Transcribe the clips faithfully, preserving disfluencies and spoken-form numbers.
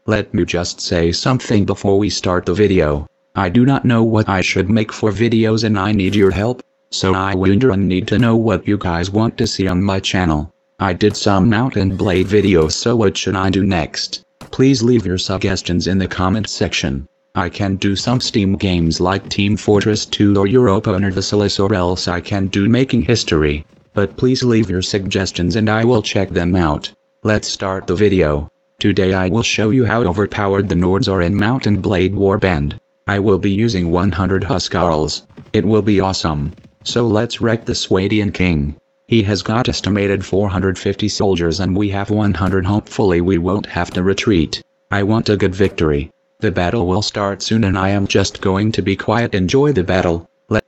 Let me just say something before we start the video. I do not know what I should make for videos and I need your help, so I wonder and need to know what you guys want to see on my channel. I did some Mount and Blade videos, so what should I do next? Please leave your suggestions in the comment section. I can do some Steam games like Team Fortress two or Europa Universalis, or else I can do Making History. But please leave your suggestions and I will check them out. Let's start the video. Today I will show you how overpowered the Nords are in Mount and Blade Warband. I will be using one hundred Huskarls. It will be awesome. So let's wreck the Swadian King. He has got estimated four hundred fifty soldiers and we have one hundred. Hopefully we won't have to retreat. I want a good victory. The battle will start soon and I am just going to be quiet. Enjoy the battle. Let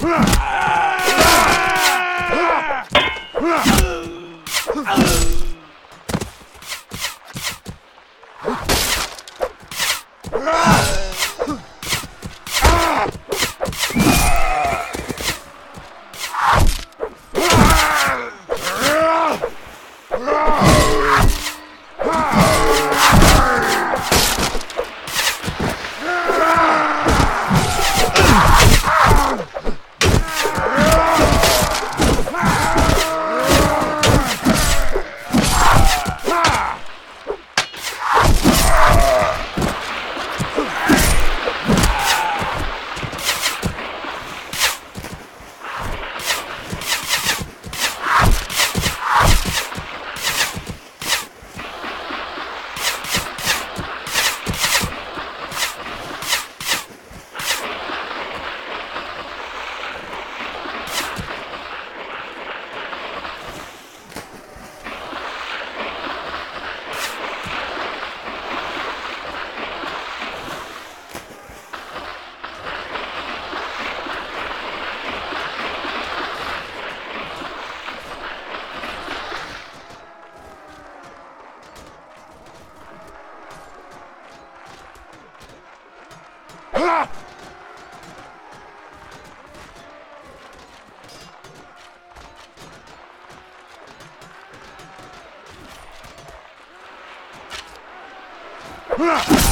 Ah!